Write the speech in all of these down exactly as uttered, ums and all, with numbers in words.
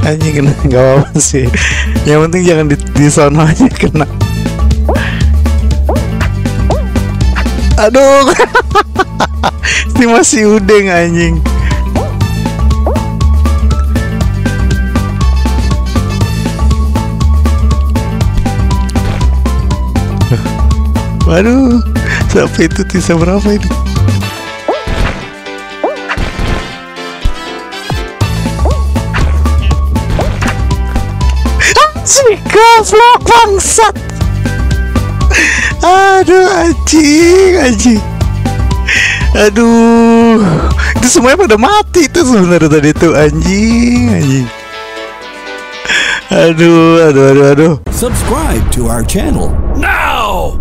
Anjing kena, nggak apa-apa sih. Yang penting jangan di, di sono aja kena. Aduh. Ini masih udeng anjing. Waduh, sampai itu bisa berapa ini? Anjing, goblok bangsat. Aduh, anjing, anjing. Aduh, itu semuanya pada mati tuh sebenarnya tadi tuh, anjing, anjing. Aduh, aduh, aduh, aduh. Subscribe to our channel now.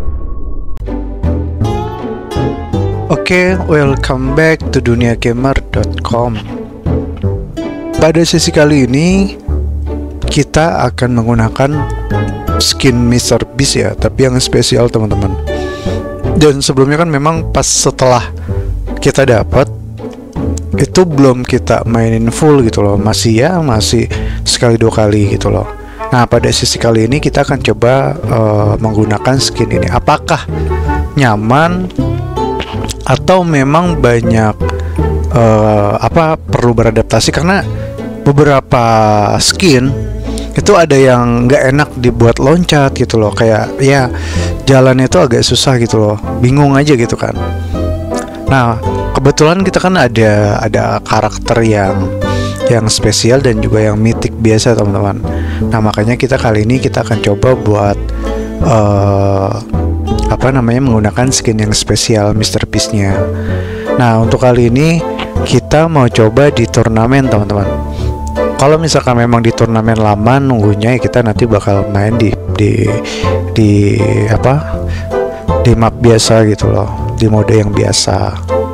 Oke, okay, welcome back to dunia gamer dot com. Pada sesi kali ini kita akan menggunakan skin mister Beast ya, tapi yang spesial teman-teman. Dan sebelumnya kan memang pas setelah kita dapat itu belum kita mainin full gitu loh, masih ya masih sekali dua kali gitu loh. Nah pada sesi kali ini kita akan coba uh, menggunakan skin ini. Apakah nyaman atau memang banyak uh, apa perlu beradaptasi, karena beberapa skin itu ada yang nggak enak dibuat loncat gitu loh, kayak ya jalannya itu agak susah gitu loh, bingung aja gitu kan. Nah kebetulan kita kan ada ada karakter yang yang spesial dan juga yang mythic biasa teman-teman. Nah makanya kita kali ini kita akan coba buat uh, apa namanya menggunakan skin yang spesial mister Beast-nya. Nah untuk kali ini kita mau coba di turnamen teman-teman. Kalau misalkan memang di turnamen lama nunggunya ya kita nanti bakal main di di di apa di map biasa gitu loh, di mode yang biasa.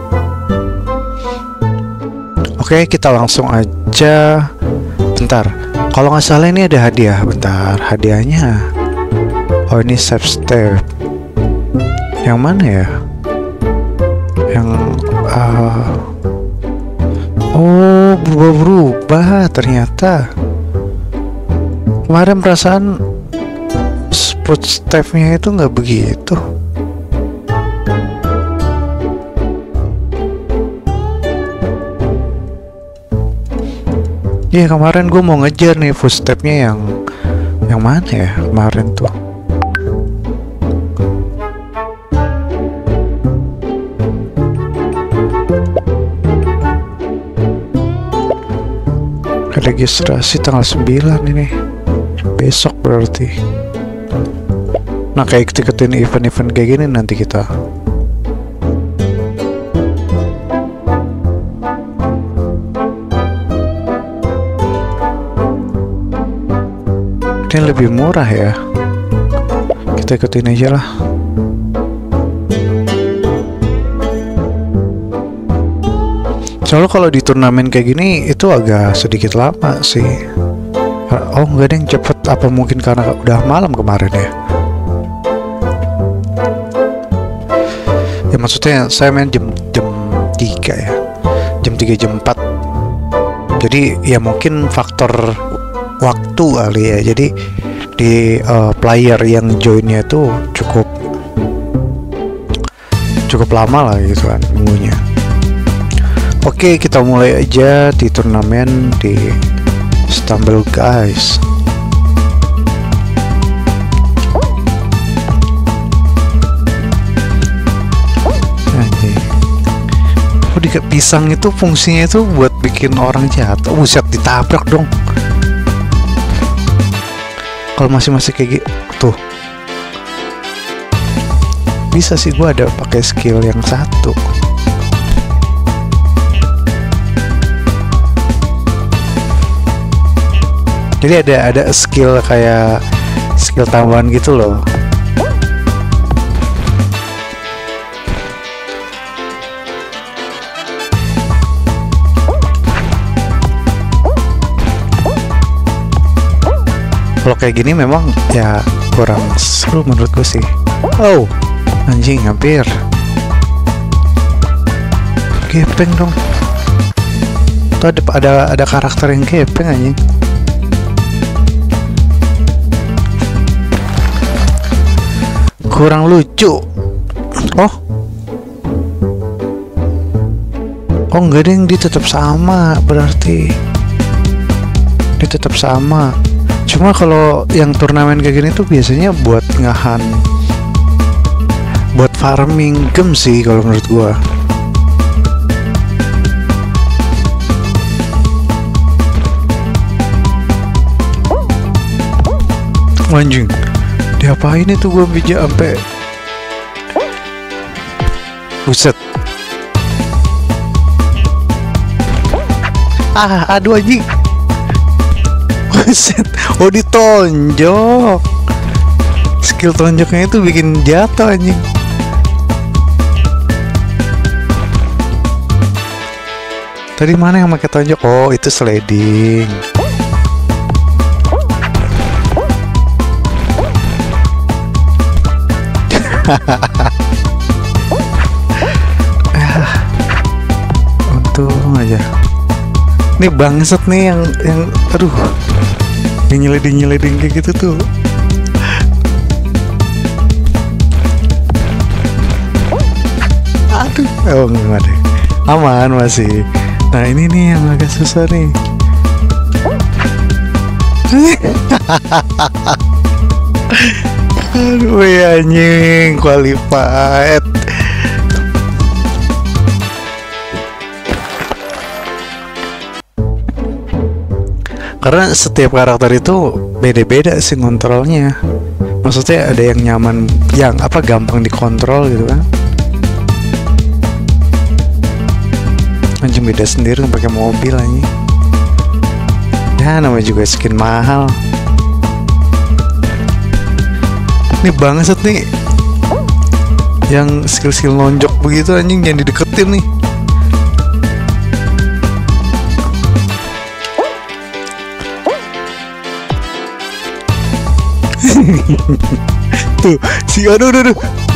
Oke kita langsung aja. Bentar, kalau nggak salah ini ada hadiah. Bentar, hadiahnya oh ini save step. Yang mana ya? Yang uh, oh berubah-berubah ternyata. Kemarin perasaan footstep-nya itu nggak begitu. Iya kemarin gue mau ngejar nih footstep-nya yang yang mana ya kemarin tuh. Registrasi tanggal sembilan ini, besok berarti. Nah kayak ikutin event-event kayak gini nanti kita. Ini lebih murah ya, kita ikutin aja lah. Soalnya kalau di turnamen kayak gini itu agak sedikit lama sih. Oh enggak deh, cepet. Apa mungkin karena udah malam kemarin ya? Ya maksudnya saya main jam jam tiga ya, jam tiga jam empat. Jadi ya mungkin faktor waktu kali ya. Jadi di uh, player yang joinnya itu cukup cukup lama lah gitu kan nunggunya. Oke kita mulai aja di turnamen di Stumble guys. Nanti oh di pisang itu fungsinya itu buat bikin orang jatuh. Buset, ditabrak dong. Kalau masih-masih kayak gitu tuh bisa sih gua ada pakai skill yang satu. Jadi ada ada skill kayak skill tambahan gitu loh. Kalau kayak gini memang ya kurang seru menurut gue sih. Oh, anjing hampir. Gepeng dong. Tuh ada ada ada karakter yang gepeng anjing. kurang lucu. Oh, oh enggak deh, dia tetap sama berarti. Dia tetap sama. Cuma kalau yang turnamen kayak gini tuh biasanya buat ngahan, buat farming gem sih kalau menurut gua. Anjing, diapain itu gua bija sampai buset. Ah, aduh anjing. Buset. Oh, ditonjok. Skill tonjoknya itu bikin jatuh anjing. Tadi mana yang pakai tonjok? Oh, itu sliding. Ah, untung aja. Ini bangsat nih yang yang aduh, yang nyeleding-nyeleding kayak gitu tuh. Aduh, oh enggak deh. Aman masih. Nah, ini nih yang agak susah nih. Aduh ya anjing, qualified. Karena setiap karakter itu beda-beda sih ngontrolnya. Maksudnya ada yang nyaman, yang apa gampang dikontrol gitu kan. Anjing beda sendiri pakai mobil anjing. Ya namanya juga skin mahal. Ini bangsat nih yang skill-skill nonjok begitu anjing, jangan dideketin nih. Tuh si aduh aduh aduh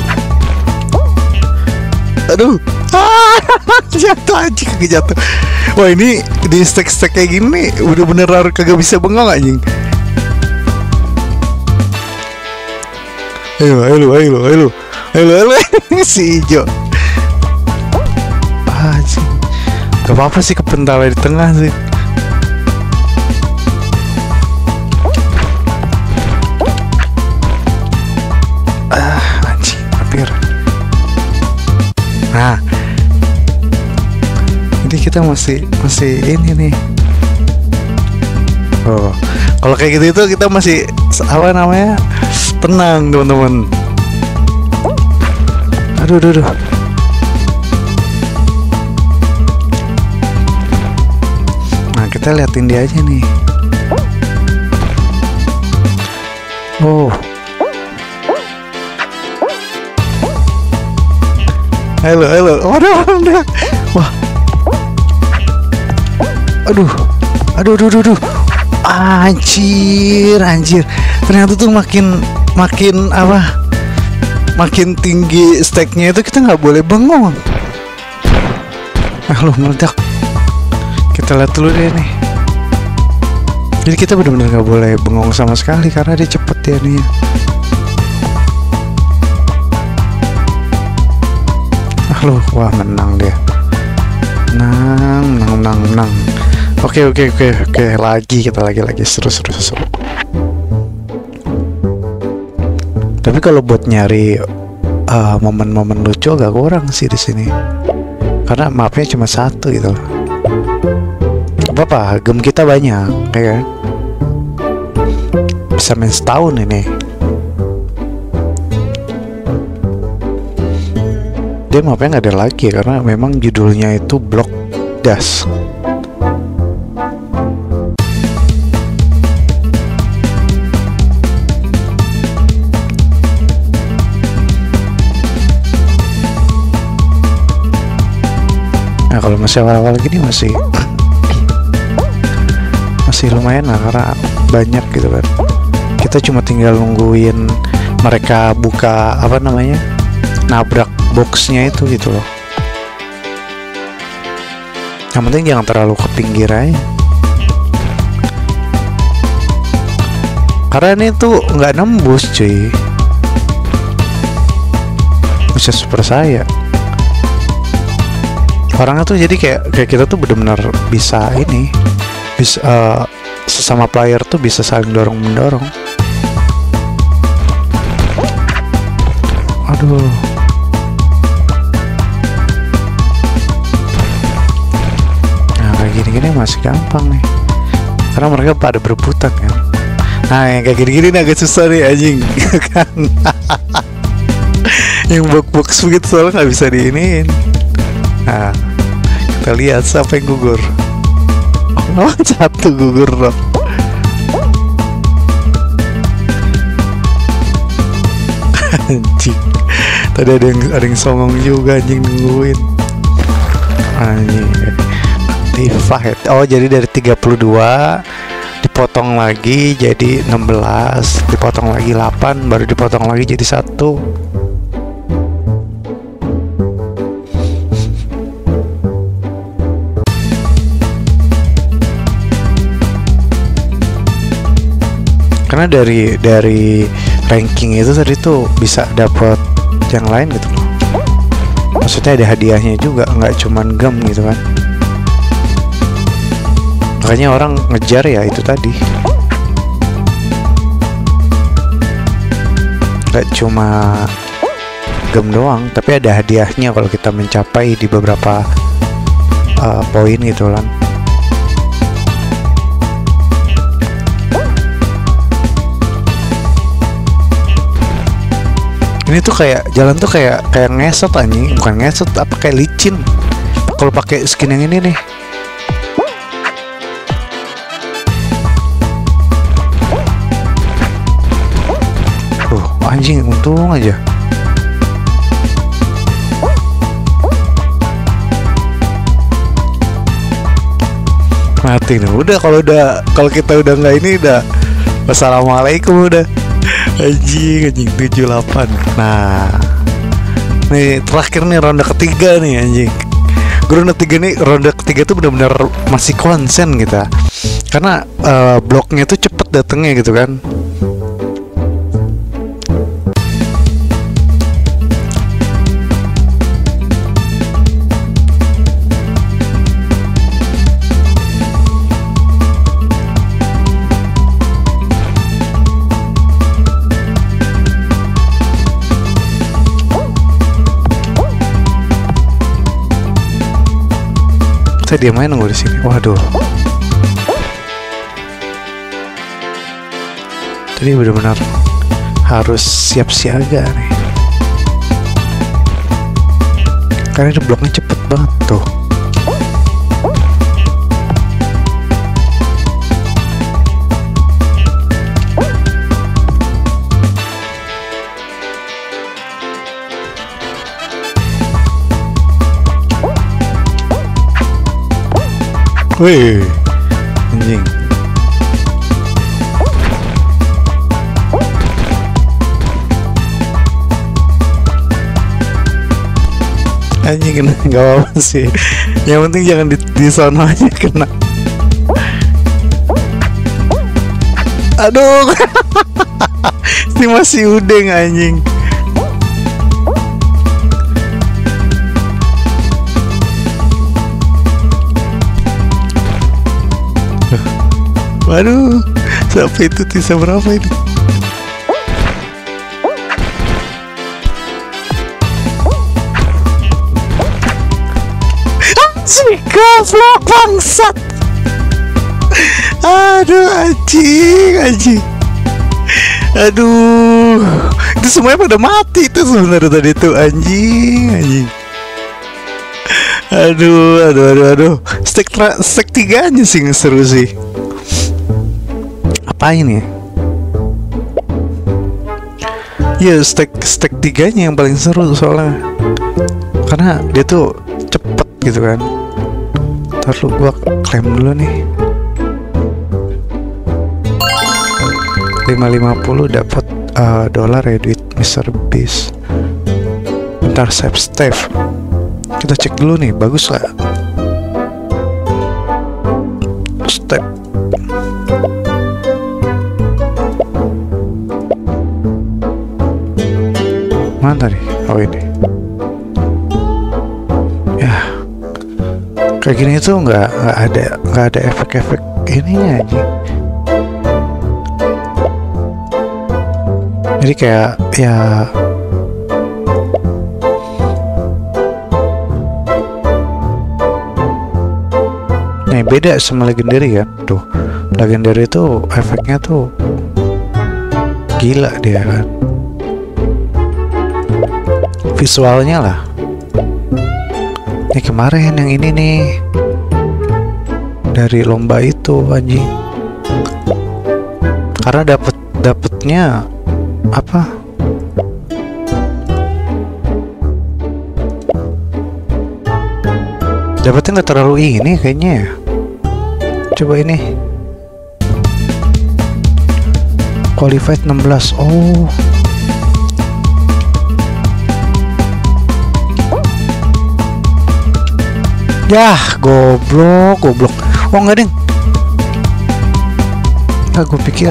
aduh ah, jatuh anjing, kagak jatuh. Wah ini di stack-stack kayak gini udah bener kagak bisa bengong anjing. Ayo, ayo, ayo, ayo, ayo, ayo, si hijau. Ah, sih, gak apa-apa sih kepental di tengah sih. Ah, anjing, hampir. Nah, jadi kita masih masih ini nih. Oh, kalau kayak gitu itu kita masih apa namanya? Tenang teman-teman. Aduh, aduh, aduh. Nah kita liatin dia aja nih. Oh. Halo, halo. Waduh, waduh. Wah. Aduh, aduh, aduh, aduh, aduh. Anjir, anjir. Ternyata tuh makin makin apa, makin tinggi stacknya itu kita nggak boleh bengong. Ah lu meledak. Kita lihat dulu deh nih. Jadi kita benar-benar nggak boleh bengong sama sekali karena dia cepet ya nih. Ah lu, wah menang dia. Menang, menang, menang, menang. Oke, oke, oke, oke. Lagi kita lagi lagi seru, seru, seru. Tapi kalau buat nyari uh, momen-momen lucu agak kurang sih di sini. Karena mapnya cuma satu gitu. Apa-apa, game kita banyak, ya kan? Bisa main setahun ini. Dia mapnya nggak ada lagi karena memang judulnya itu Block Das. Nah kalau masih awal-awal gini masih masih lumayan lah karena banyak gitu kan. Kita cuma tinggal nungguin mereka buka apa namanya, nabrak boxnya itu gitu loh. Yang penting jangan terlalu ke pinggir aja. Karena ini tuh nggak nembus cuy. bisa super saya. Orangnya tuh jadi kayak kayak kita tuh benar-benar bisa ini, bisa uh, sesama player tuh bisa saling dorong mendorong. Aduh. Nah kayak gini-gini masih gampang nih, karena mereka pada berebutan kan. Nah yang kayak gini-gini nih agak susah nih anjing kan. Yang box-box begitu soalnya nggak bisa diinin. Nah kita lihat siapa yang gugur. Oh satu gugur dong. Anjing, tadi ada yang ada yang songong juga anjing nungguin. Anjing divide. Oh jadi dari tiga puluh dua dipotong lagi jadi enam belas, dipotong lagi delapan, baru dipotong lagi jadi satu. Karena dari dari ranking itu tadi tuh bisa dapat yang lain gitu loh. Maksudnya ada hadiahnya juga, nggak cuman gem gitu kan. Makanya orang ngejar ya itu tadi. Nggak cuma gem doang, tapi ada hadiahnya kalau kita mencapai di beberapa uh, poin gitu kan. Ini tuh kayak jalan tuh kayak kayak ngesot anjing, bukan ngesot apa kayak licin. Kalau pakai skin yang ini nih. Tuh, anjing untung aja. Mati nih. Udah kalau udah kalau kita udah nggak ini udah wassalamualaikum udah. Anjing, anjing tujuh delapan. Nah, nih terakhir nih ronde ketiga nih anjing. Ronde ketiga nih, ronde ketiga tuh benar-benar masih konsen kita. Karena uh, bloknya tuh cepet datengnya gitu kan. Dia main nunggu di sini. Waduh. Jadi benar-benar harus siap siaga nih. Karena ini bloknya cepet banget tuh. Wih, anjing. Anjing kena, nggak apa-apa sih. Yang penting jangan di, di sono aja kena. Aduh, ini masih udeng anjing. Waduh, sampai itu bisa berapa ini? Anjing, goblok bangsat. Aduh, anjing, anjing. Aduh, itu semuanya pada mati itu sebenarnya tadi itu anjing, anjing. Aduh, aduh, aduh, aduh. Stack tra- stack tiganya sih seru sih. Apa ini? Ya stack stack tiganya yang paling seru soalnya, karena dia tuh cepet gitu kan. Ntar lu gua klaim dulu nih. lima lima puluh dapat uh, dolar ya duit Mister Beast. Bentar save Steve. Kita cek dulu nih, bagus gak? Step. Mana Mana tadi? Oh ini. Ya, kayak gini tuh nggak nggak ada nggak ada efek-efek ininya aja. Jadi kayak ya nih beda sama legendary kan. Tuh legendary tuh efeknya tuh gila dia kan, visualnya lah. Ini kemarin yang ini nih dari lomba itu anjing, karena dapet dapetnya apa? Dapetnya nggak terlalu ini kayaknya ya. Coba ini qualified enam belas. Oh. Yah, goblok, goblok. Oh enggak, ding. Nah, gue pikir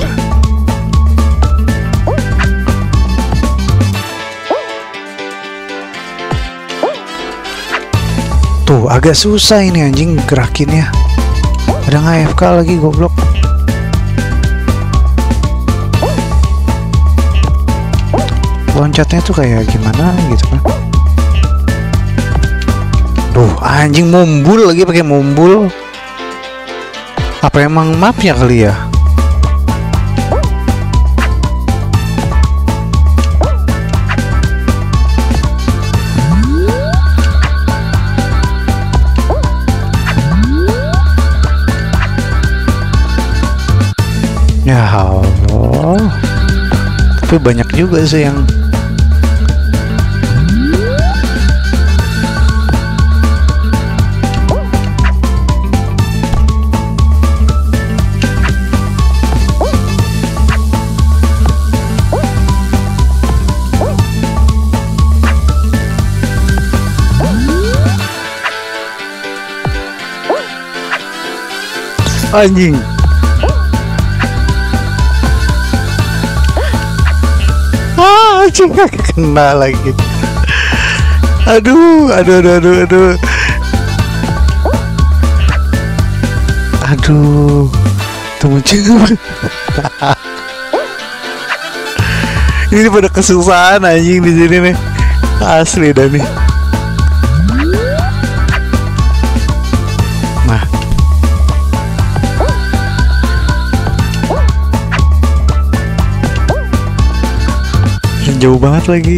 tuh agak susah ini anjing gerakinnya. Ada nggak A F K lagi, goblok. Loncatnya tuh kayak gimana gitu kan. Tuh anjing mumbul lagi, pakai mumbul. Apa emang mapnya kali ya? Ya Allah, tapi banyak juga sih yang anjing. Ah, anjing gak kena lagi. Aduh, aduh, aduh, aduh, aduh. Aduh, tunggu cewek. Ini pada kesusahan anjing di sini nih. Asli dah nih. Nah. Jauh banget lagi.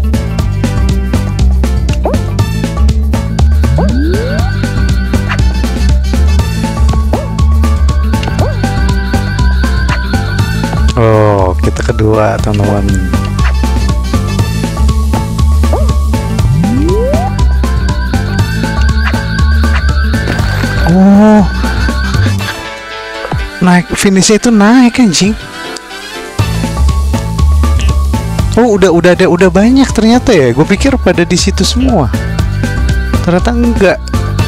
Oh, kita kedua, teman-teman. Oh, naik, finishnya itu naik anjing. Oh, udah udah ada udah banyak ternyata ya. Gue pikir pada di situ semua. Ternyata enggak.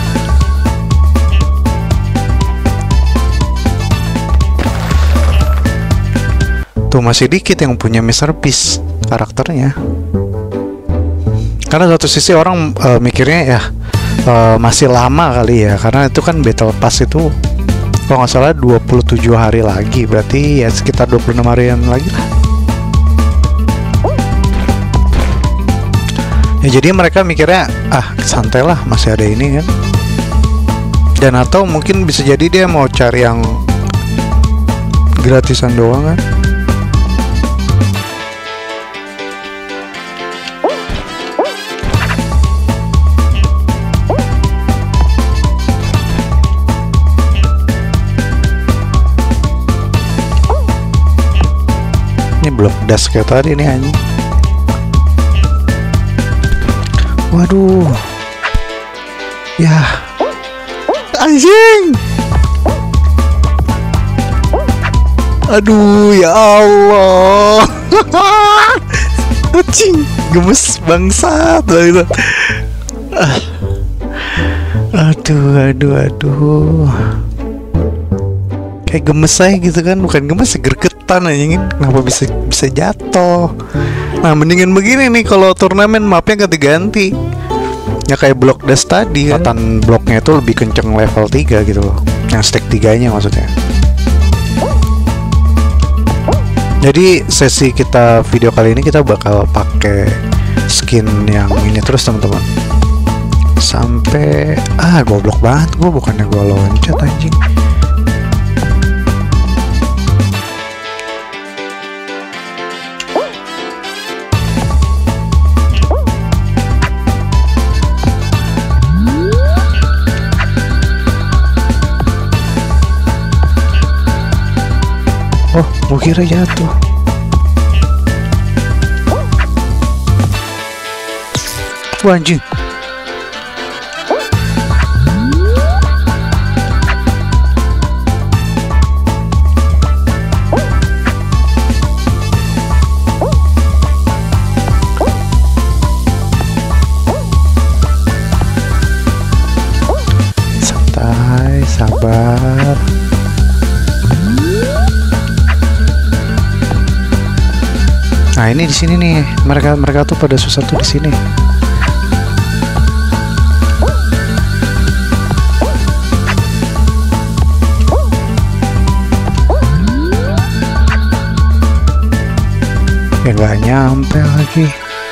Tuh masih dikit yang punya Mister Beast karakternya. Karena satu sisi orang uh, mikirnya ya uh, masih lama kali ya, karena itu kan Battle Pass itu kalau nggak salah dua puluh tujuh hari lagi, berarti ya sekitar dua puluh enam harian lagi lah. Ya jadi mereka mikirnya ah santai lah, masih ada ini kan. Dan atau mungkin bisa jadi dia mau cari yang gratisan doang kan. Ini belum das kayak tadi nih anjing. Waduh. Ya. Anjing. Aduh, ya Allah. Anjing, gemes bangsat gitu. Aduh, aduh, aduh. Kayak gemes aja gitu kan, bukan gemes, gergetan anjing. Kenapa bisa bisa jatuh? Nah mendingan begini nih kalau turnamen mapnya ganti-ganti. Ya kayak blok das tadi kan. Patan bloknya itu lebih kenceng level tiga gitu loh. Yang stack tiganya maksudnya. Jadi sesi kita video kali ini kita bakal pakai skin yang ini terus teman-teman. Sampai ah goblok banget gue, bukannya gue loncat anjing. Oh, gue kira jatuh. Wah anjing. Santai, sabar. Nah ini di sini nih, mereka mereka tuh pada susah tuh di sini. Ya nggak nyampe lagi.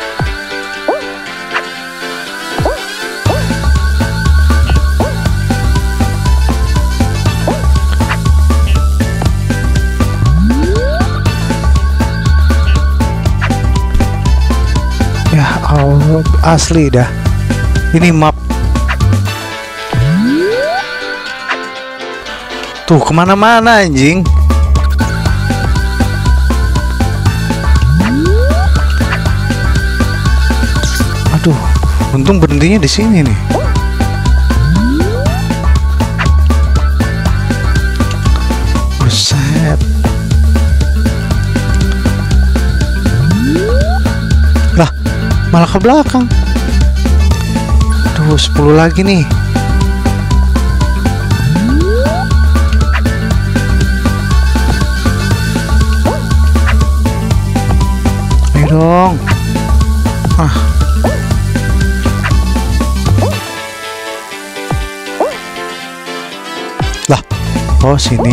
Oh, asli dah. Ini map. Tuh kemana-mana anjing. Aduh, untung berhentinya di sini nih. Buset. Lah, malah ke belakang. Tuh sepuluh lagi nih. Ayo dong. Ah. Lah, oh sini.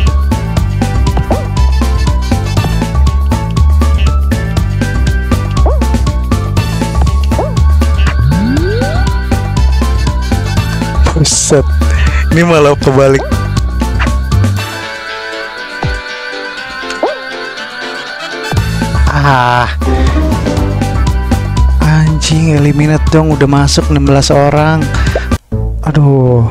Buset, ini malah kebalik. Ah, anjing, eliminate dong, udah masuk enam belas orang. Aduh,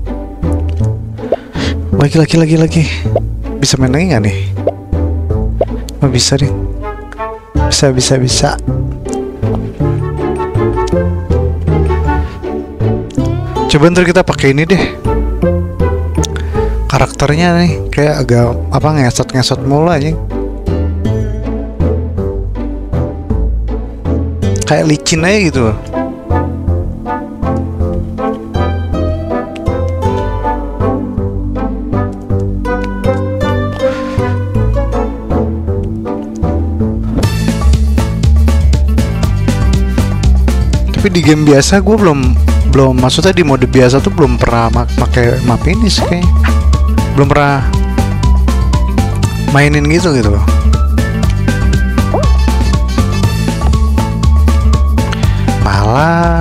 lagi lagi lagi lagi. Bisa main lagi nggak nih? Oh, bisa deh. Bisa bisa bisa. Coba ntar kita pakai ini deh. Karakternya nih kayak agak apa ngesot-ngesot mulu aja. Kayak licin aja gitu. Tapi di game biasa gue belum belum maksudnya di mode biasa tuh belum pernah pakai map ini sih kayaknya. Belum pernah mainin gitu gitu loh. Malah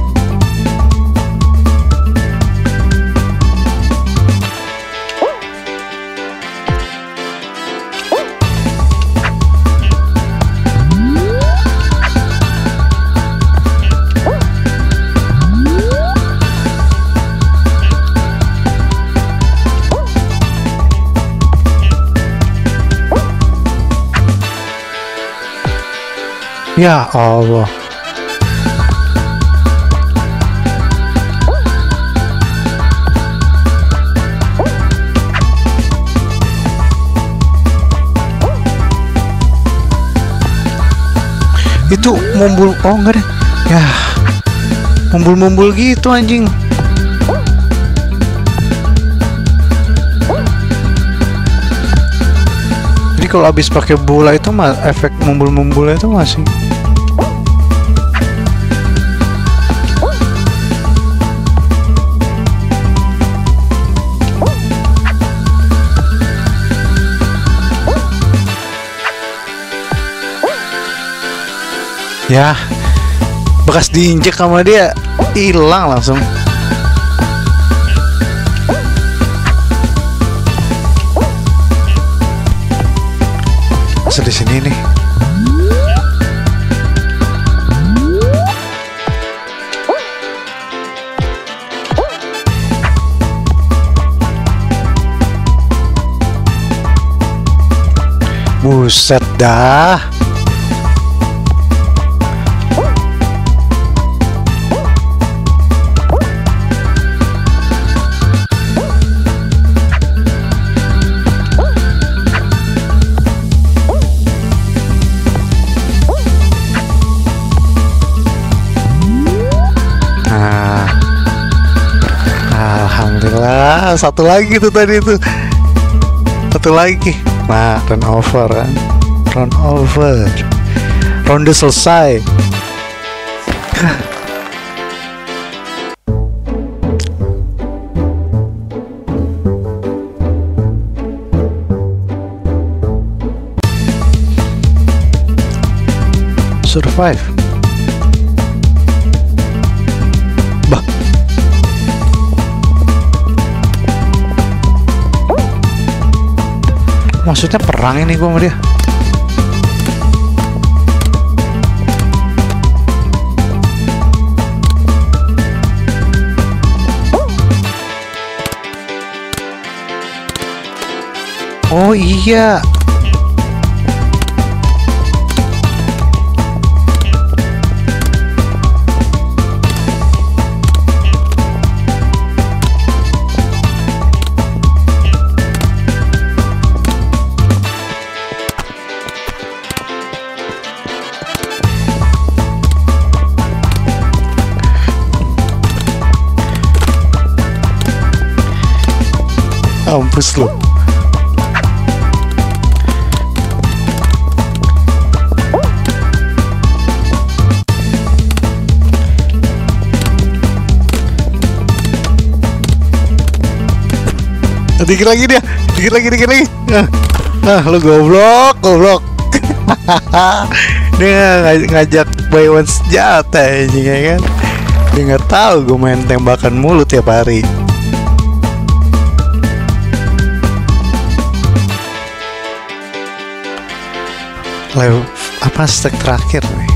ya Allah. Itu mumbul, oh enggak deh. Ya, mumbul-mumbul gitu anjing. Jadi kalau habis pakai bola itu mah efek mumbul-mumbulnya itu masih. Ya, bekas diinjek sama dia hilang langsung. Di sini nih. Buset dah. Alhamdulillah, satu lagi tuh tadi tuh, satu lagi. Nah, run over kan, run over, ronde selesai. Survive. Maksudnya perang ini gua sama dia. Oh iya. Mampus lu. Dikit lagi dia, dikit lagi, dikit lagi. Nah, nah lu goblok, goblok. Dia ngaj ngajak buy one senjata aja kan. Dia nggak tahu gue main tembakan mulu tiap hari. Level apa stack terakhir nih?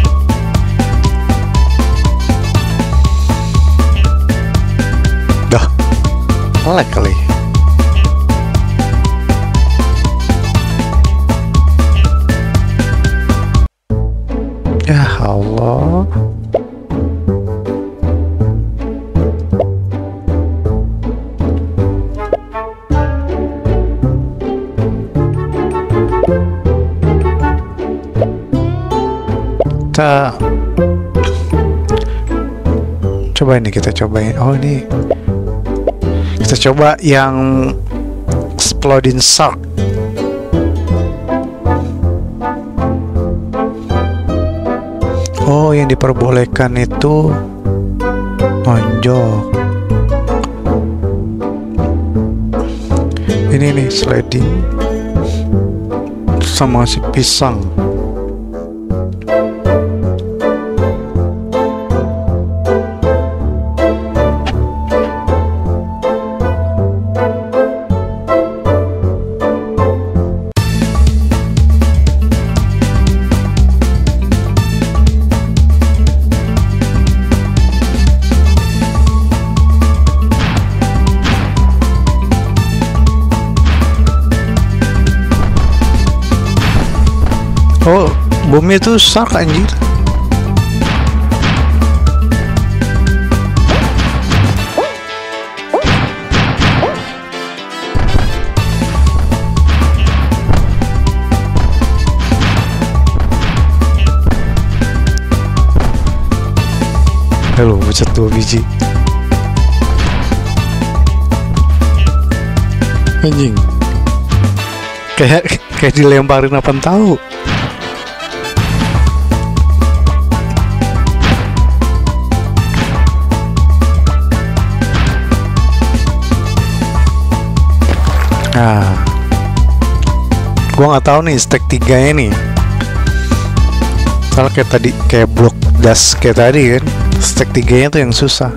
Dah, lag kali. Ya Allah. Kita coba ini, kita cobain. Oh ini kita coba yang Exploding Shark. Oh yang diperbolehkan itu nonjok. Ini nih sliding sama si pisang. Oh, bomnya tuh shark anjir. Halo, bocet dua biji. Anjing. Kayak Kayak dilemparin apa tahu. Nah, gua nggak tahu nih stack tiganya nih. Soalnya kayak tadi kayak blok das kayak tadi kan, stack tiganya tuh yang susah.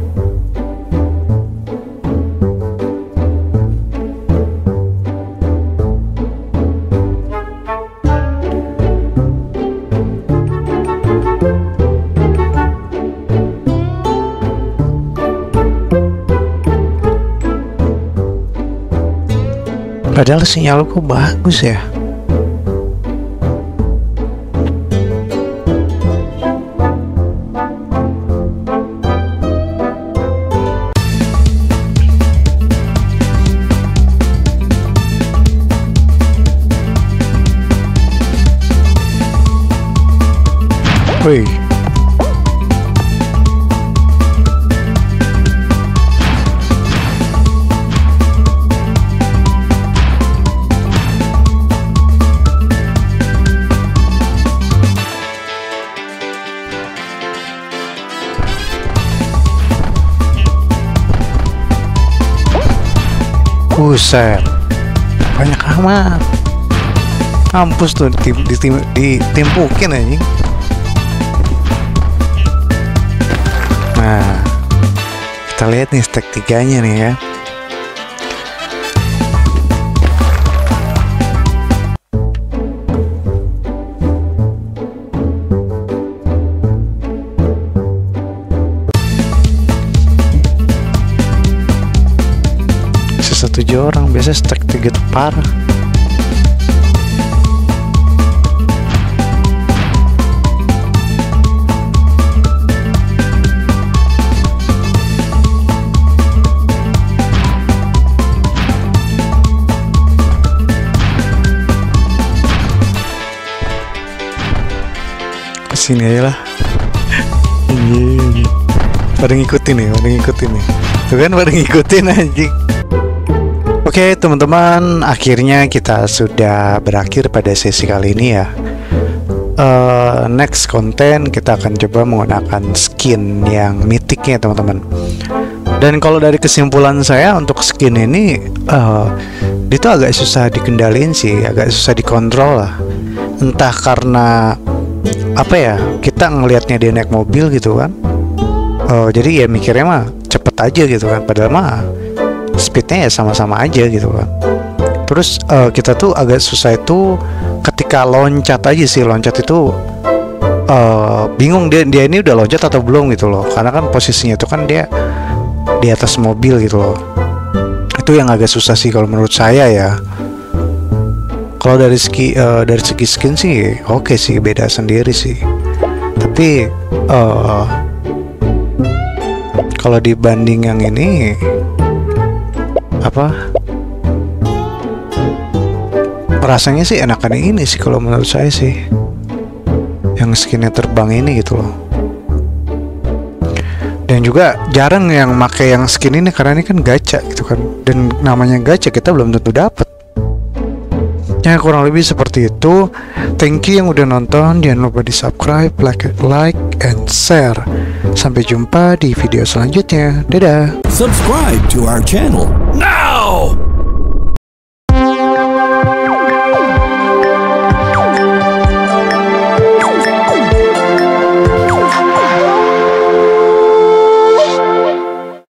Padahal sinyalku bagus ya. Wih. Buset, banyak amat. Kampus tuh ditim, ditim, ditimpukin anjing. Nah, kita lihat nih stack tiganya nih ya. Tujuh orang, biasa stack tiga tuh parah. Kesini aja lah. Iya, pada ngikutin nih, pada ngikutin nih. Tuh kan pada ngikutin anjing. Oke teman-teman, akhirnya kita sudah berakhir pada sesi kali ini ya. uh, Next konten kita akan coba menggunakan skin yang mythicnya teman-teman. Dan kalau dari kesimpulan saya untuk skin ini uh, itu agak susah dikendalin sih, agak susah dikontrol lah. Entah karena apa ya, kita ngelihatnya dia naik mobil gitu kan, uh, jadi ya mikirnya mah cepet aja gitu kan, padahal mah speednya ya sama-sama aja gitu kan. Terus uh, kita tuh agak susah itu ketika loncat aja sih. Loncat itu uh, bingung dia dia ini udah loncat atau belum gitu loh, karena kan posisinya itu kan dia di atas mobil gitu loh. Itu yang agak susah sih kalau menurut saya ya. Kalau dari segi uh, dari segi skin sih oke okay sih, beda sendiri sih. Tapi uh, kalau dibanding yang ini apa, rasanya sih enakan ini sih kalau menurut saya sih, yang skinnya terbang ini gitu loh. Dan juga jarang yang make yang skin ini karena ini kan gacha gitu kan, dan namanya gacha kita belum tentu dapet. Ya kurang lebih seperti itu. Thank you yang udah nonton, jangan lupa di subscribe, like, like and share. Sampai jumpa di video selanjutnya. Dadah. Subscribe to our channel now.